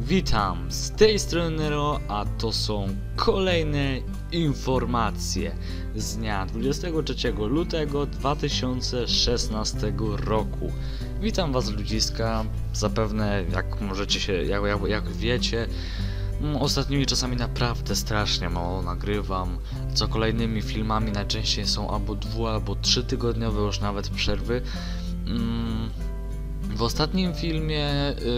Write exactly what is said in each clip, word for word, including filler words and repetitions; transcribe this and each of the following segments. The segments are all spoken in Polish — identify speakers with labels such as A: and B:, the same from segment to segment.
A: Witam, z tej strony Nero, a to są kolejne informacje z dnia dwudziestego trzeciego lutego dwa tysiące szesnastego roku. Witam was, ludziska. Zapewne, jak możecie się, jak, jak, jak wiecie, ostatnimi czasami naprawdę strasznie mało nagrywam. Co kolejnymi filmami najczęściej są albo dwu, albo trzytygodniowe już nawet przerwy. W ostatnim filmie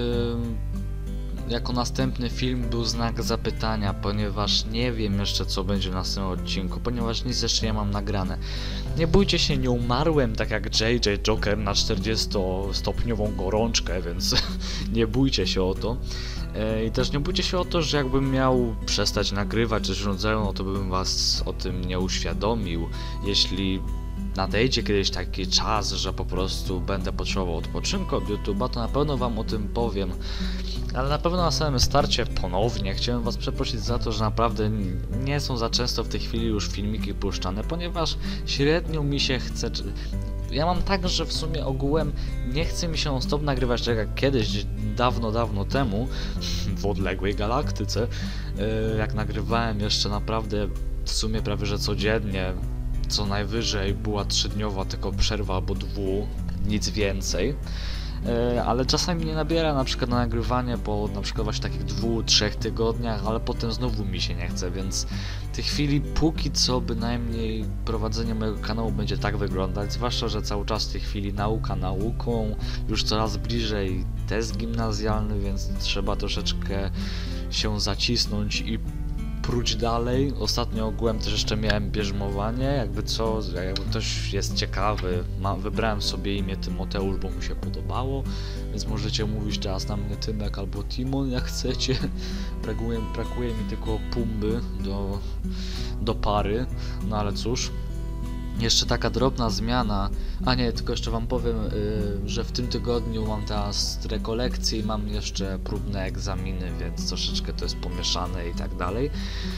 A: jako następny film był znak zapytania, ponieważ nie wiem jeszcze, co będzie w następnym odcinku, ponieważ nic jeszcze nie mam nagrane. Nie bójcie się, nie umarłem tak jak J J Joker na czterdziestostopniową gorączkę, więc nie bójcie się o to. I też nie bójcie się o to, że jakbym miał przestać nagrywać czy coś w rodzaju, no to bym was o tym nie uświadomił. Jeśli nadejdzie kiedyś taki czas, że po prostu będę potrzebował odpoczynku od YouTube'a, to na pewno wam o tym powiem. Ale na pewno na samym starcie ponownie chciałem was przeprosić za to, że naprawdę nie są za często w tej chwili już filmiki puszczane, ponieważ średnio mi się chce... Ja mam tak, że w sumie ogółem nie chce mi się non-stop nagrywać tak jak kiedyś, dawno, dawno temu, w odległej galaktyce, jak nagrywałem jeszcze naprawdę w sumie prawie że codziennie. Co najwyżej była trzydniowa tylko przerwa albo dwu, nic więcej. E, ale czasami nie nabiera na przykład na nagrywanie po na przykład właśnie takich dwóch, trzech tygodniach, ale potem znowu mi się nie chce, więc w tej chwili póki co bynajmniej prowadzenie mojego kanału będzie tak wyglądać, zwłaszcza, że cały czas w tej chwili nauka nauką, już coraz bliżej test gimnazjalny, więc trzeba troszeczkę się zacisnąć i próć dalej. Ostatnio ogółem też jeszcze miałem bierzmowanie, jakby co, jakby ktoś jest ciekawy, ma, wybrałem sobie imię Tymoteusz, bo mi się podobało, więc możecie mówić teraz na mnie Tymek albo Timon, jak chcecie. Brakuje, brakuje mi tylko Pumby do, do pary, no ale cóż. Jeszcze taka drobna zmiana, a nie, tylko jeszcze wam powiem, yy, że w tym tygodniu mam teraz rekolekcje i mam jeszcze próbne egzaminy, więc troszeczkę to jest pomieszane i tak dalej.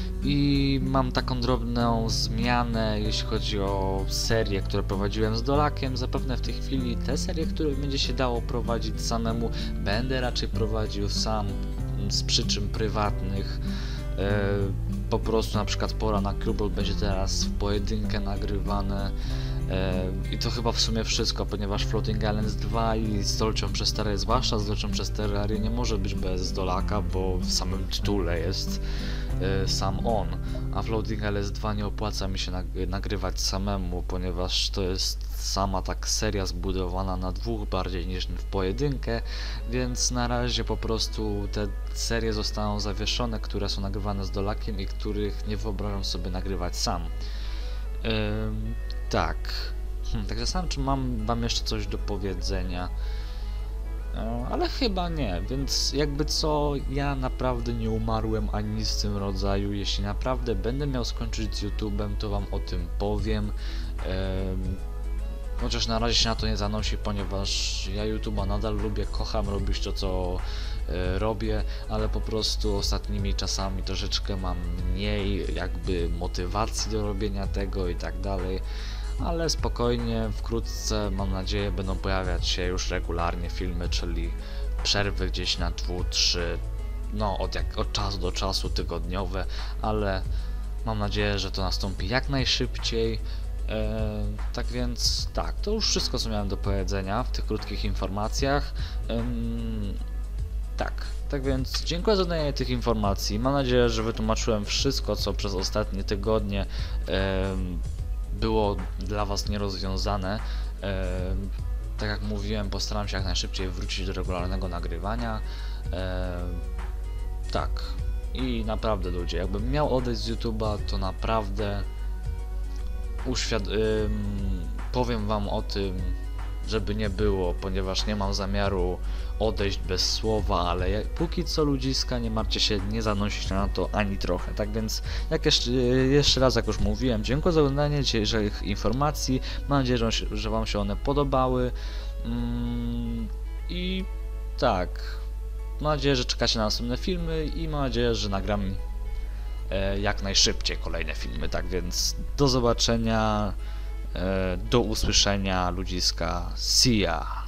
A: I mam taką drobną zmianę, jeśli chodzi o serie, które prowadziłem z Dolakiem. Zapewne w tej chwili te serie, które będzie się dało prowadzić samemu, będę raczej prowadził sam z przyczyn prywatnych. Po prostu na przykład pora na Cubeball będzie teraz w pojedynkę nagrywane i to chyba w sumie wszystko, ponieważ Floating Islands dwa i z Dolcią przez Terrarię, zwłaszcza z Dolcią przez Terrarię, nie może być bez Dolaka, bo w samym tytule jest sam on, a Floating Islands dwa nie opłaca mi się nagrywać samemu, ponieważ to jest sama tak seria zbudowana na dwóch bardziej niż w pojedynkę, więc na razie po prostu te serie zostaną zawieszone, które są nagrywane z Dolakiem i których nie wyobrażam sobie nagrywać sam. Ym, tak, hm, tak zastanawiam, czy mam wam jeszcze coś do powiedzenia. Ale chyba nie, więc jakby co, ja naprawdę nie umarłem ani nic w tym rodzaju. Jeśli naprawdę będę miał skończyć z YouTube'em, to wam o tym powiem. Ehm, chociaż na razie się na to nie zanosi, ponieważ ja YouTube'a nadal lubię, kocham robić to, co e, robię, ale po prostu ostatnimi czasami troszeczkę mam mniej jakby motywacji do robienia tego i tak dalej. Ale spokojnie, wkrótce, mam nadzieję, będą pojawiać się już regularnie filmy, czyli przerwy gdzieś na dwu, trzy, no od, jak, od czasu do czasu, tygodniowe, ale mam nadzieję, że to nastąpi jak najszybciej. E, tak więc tak, to już wszystko, co miałem do powiedzenia w tych krótkich informacjach. E, tak, tak więc dziękuję za danie tych informacji. Mam nadzieję, że wytłumaczyłem wszystko, co przez ostatnie tygodnie e, było dla was nierozwiązane. E, tak jak mówiłem, postaram się jak najszybciej wrócić do regularnego nagrywania. E, tak. I naprawdę, ludzie, jakbym miał odejść z YouTube'a, to naprawdę uświad... Ym, powiem wam o tym, żeby nie było, ponieważ nie mam zamiaru odejść bez słowa, ale jak, póki co, ludziska, nie martwcie się, nie zanosić na to ani trochę. Tak więc, jak jeszcze, jeszcze raz, jak już mówiłem, dziękuję za oglądanie dzisiejszych informacji, mam nadzieję, że, że wam się one podobały. Mm, i tak, mam nadzieję, że czekacie na następne filmy i mam nadzieję, że nagram e, jak najszybciej kolejne filmy. Tak więc, do zobaczenia, e, do usłyszenia, ludziska, see ya!